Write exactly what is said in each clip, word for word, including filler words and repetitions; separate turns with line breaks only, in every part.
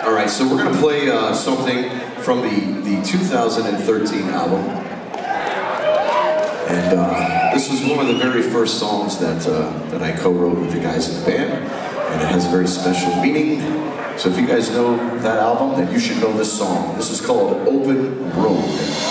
All right, so we're gonna play uh, something from the, the two thousand thirteen album. And uh, this was one of the very first songs that, uh, that I co-wrote with the guys in the band. And it has a very special meaning. So if you guys know that album, then you should know this song. This is called Open Road.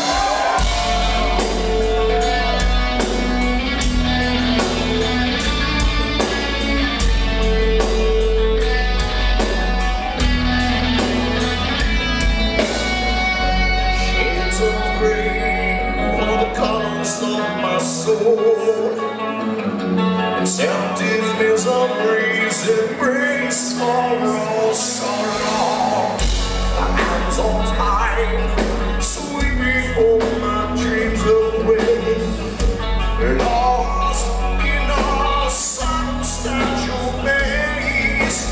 It's emptiness of grace, embrace sorrow, sorrow. My hands on time, sweep me all my dreams away. Lost in a substantial maze.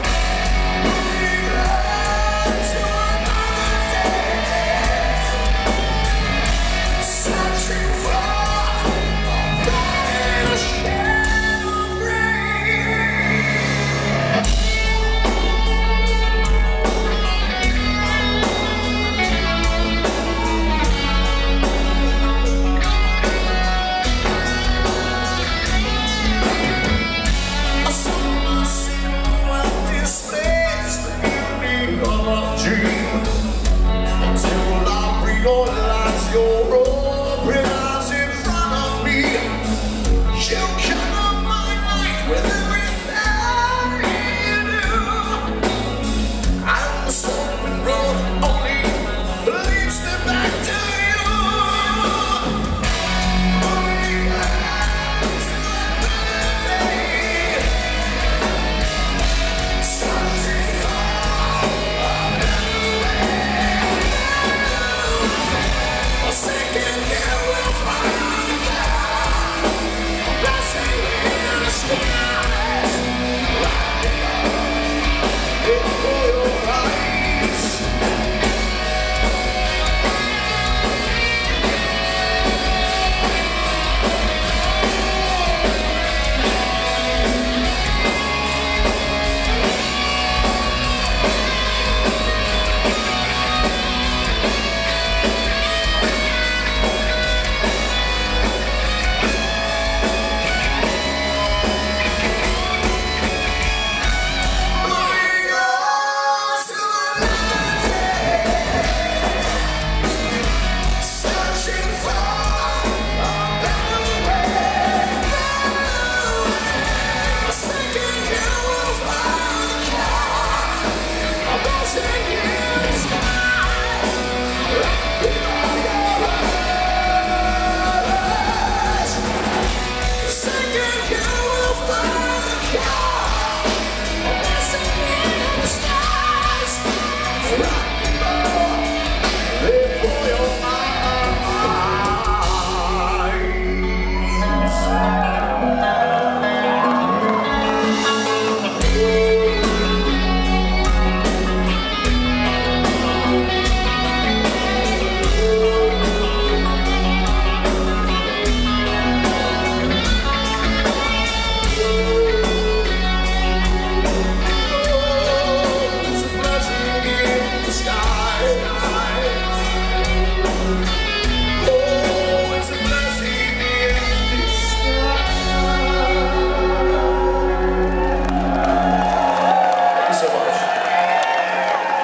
Searching for your